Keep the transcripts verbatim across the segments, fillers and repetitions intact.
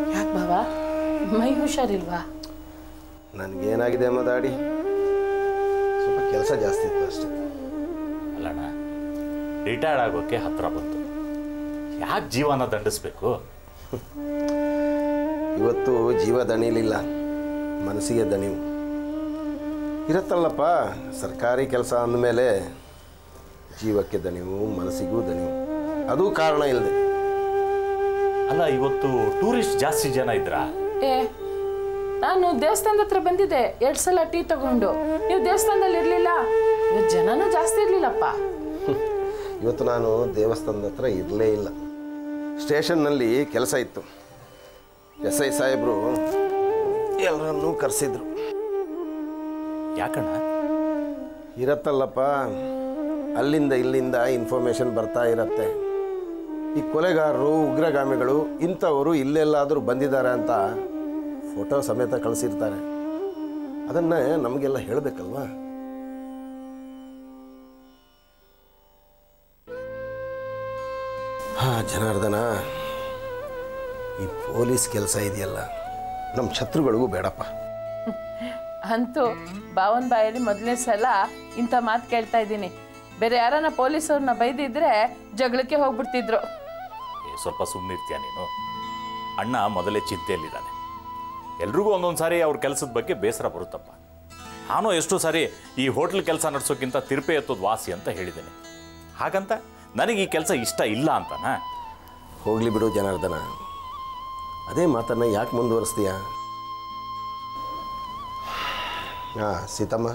ಯಾಕೆ ಬಾವಾ ಮೈ ಹುಷಾರಿಲ್ವಾ? ನನಗೇನಾಗಿದೆ ಅಮ್ಮ ದಾಡಿ ಸ್ವಲ್ಪ ಕೆಲಸ ಜಾಸ್ತಿ ಇತ್ತು ಅಷ್ಟೇ. ಅಲ್ಲಣ್ಣ ರಿಟೈರ್ಡ್ ಆಗೋಕ್ಕೆ ಹತ್ರ ಬಂತು, ಯಾಕೆ ಜೀವನ ದಂಡಿಸ್ಬೇಕು? ಇವತ್ತು ಜೀವ ದಣಿಲಿಲ್ಲ, ಮನಸ್ಸಿಗೆ ದಣಿವು ಇರುತ್ತಲ್ಲಪ್ಪ. ಸರ್ಕಾರಿ ಕೆಲಸ ಅಂದಮೇಲೆ ಜೀವಕ್ಕೆ ದಣಿವು, ಮನಸ್ಸಿಗೂ ದಣಿವು, ಅದು ಕಾರಣ ಇಲ್ಲದೆ. ಅಲ್ಲ ಇವತ್ತು ಟೂರಿಸ್ಟ್ ಜಾಸ್ತಿ ಜನ ಇದ್ರಾ? ಏ ನಾನು ದೇವಸ್ಥಾನದ ಹತ್ರ ಬಂದಿದ್ದೆ ಎರಡು ಸಲ ಟೀ ತಗೊಂಡು. ನೀವು ದೇವಸ್ಥಾನದಲ್ಲಿ ಇರಲಿಲ್ಲ, ಇವತ್ತು ಜನನೂ ಜಾಸ್ತಿ ಇರಲಿಲ್ಲಪ್ಪ. ಇವತ್ತು ನಾನು ದೇವಸ್ಥಾನದ ಹತ್ರ ಇರಲೇ ಇಲ್ಲ, ಸ್ಟೇಷನ್ನಲ್ಲಿ ಕೆಲಸ ಇತ್ತು. ಎಸ್ ಐ ಸಾಹೇಬರು ಎಲ್ಲರನ್ನೂ ಕರೆಸಿದ್ರು. ಯಾಕಣ್ಣ? ಇರತ್ತಲ್ಲಪ್ಪ, ಅಲ್ಲಿಂದ ಇಲ್ಲಿಂದ ಇನ್ಫಾರ್ಮೇಷನ್ ಬರ್ತಾ ಇರತ್ತೆ. ಈ ಕೊಲೆಗಾರರು, ಉಗ್ರಗಾಮಿಗಳು ಇಂಥವರು ಇಲ್ಲೆಲ್ಲಾದರೂ ಬಂದಿದ್ದಾರೆ ಅಂತ ಫೋಟೋ ಸಮೇತ ಕಳಿಸಿರ್ತಾರೆ. ಅದನ್ನು ನಮಗೆಲ್ಲ ಹೇಳಬೇಕಲ್ವಾ? ಹಾಂ ಜನಾರ್ದನ, ಈ ಪೊಲೀಸ್ ಕೆಲಸ ಇದೆಯಲ್ಲ ನಮ್ಮ ಶತ್ರುಗಳಿಗೂ ಬೇಡಪ್ಪ. ಅಂತೂ ಬಾವನ್ ಬಾಯಲ್ಲಿ ಮೊದಲನೇ ಸಲ ಇಂಥ ಮಾತು ಕೇಳ್ತಾ ಇದ್ದೀನಿ. ಬೇರೆ ಯಾರನ್ನ ಪೊಲೀಸವ್ರನ್ನ ಬೈದಿದ್ರೆ ಜಗಳಕ್ಕೆ ಹೋಗ್ಬಿಡ್ತಿದ್ರು. ಸ್ವಲ್ಪ ಸುಮ್ಮನಿರ್ತೀಯ ನೀನು? ಅಣ್ಣ ಮೊದಲೇ ಚಿಂತೆಯಲ್ಲಿದ್ದಾನೆ. ಎಲ್ರಿಗೂ ಒಂದೊಂದು ಸಾರಿ ಅವ್ರ ಕೆಲಸದ ಬಗ್ಗೆ ಬೇಸರ ಬರುತ್ತಪ್ಪ. ನಾನು ಎಷ್ಟೋ ಸಾರಿ ಈ ಹೋಟ್ಲ್ ಕೆಲಸ ನಡೆಸೋಕ್ಕಿಂತ ತಿರುಪೆ ಎತ್ತೋದು ವಾಸಿ ಅಂತ ಹೇಳಿದ್ದೇನೆ. ಹಾಗಂತ ನನಗೆ ಈ ಕೆಲಸ ಇಷ್ಟ ಇಲ್ಲ ಅಂತನಾ? ಹೋಗಲಿ ಬಿಡು ಜನಾರ್ದನ, ಅದೇ ಮಾತನ್ನು ಯಾಕೆ ಮುಂದುವರಿಸ್ತೀಯ? ಹಾಂ ಸೀತಮ್ಮ,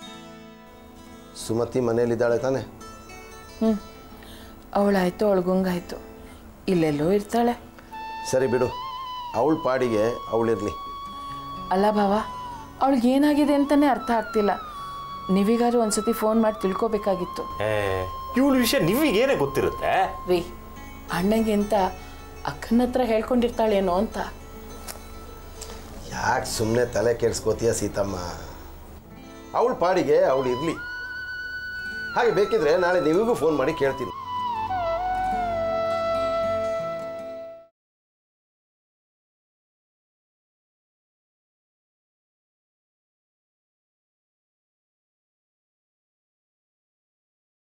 ಸುಮತಿ ಮನೆಯಲ್ಲಿದ್ದಾಳೆ ತಾನೆ? ಹ್ಞೂ, ಅವಳಾಯ್ತು ಅವಳಿಗುಂಗಾಯ್ತು, ಇಲ್ಲೆಲ್ಲೋ ಇರ್ತಾಳೆ. ಸರಿ ಬಿಡು, ಅವಳ ಪಾಡಿಗೆ ಅವಳಿರಲಿ. ಅಲ್ಲ ಭಾವ, ಅವಳಿಗೆ ಏನಾಗಿದೆ ಅಂತಲೇ ಅರ್ಥ ಆಗ್ತಿಲ್ಲ. ನೀವೀಗಾದ್ರೂ ಒಂದ್ಸತಿ ಫೋನ್ ಮಾಡಿ ತಿಳ್ಕೊಬೇಕಾಗಿತ್ತು. ಇವಳ ವಿಷಯ ನೀವಿಗೇನೇ ಗೊತ್ತಿರುತ್ತೆ ರೀ? ಅಣ್ಣಂಗೆ ಅಂತ ಅಕ್ಕನ ಹತ್ರ ಹೇಳ್ಕೊಂಡಿರ್ತಾಳೇನೋ ಅಂತ. ಯಾಕೆ ಸುಮ್ಮನೆ ತಲೆ ಕೆಡಿಸ್ಕೋತೀಯ ಸೀತಮ್ಮ? ಅವಳ ಪಾಡಿಗೆ ಅವಳು ಇರಲಿ. ಹಾಗೆ ಬೇಕಿದ್ರೆ ನಾಳೆ ನಿಮಗೂ ಫೋನ್ ಮಾಡಿ ಕೇಳ್ತೀನಿ.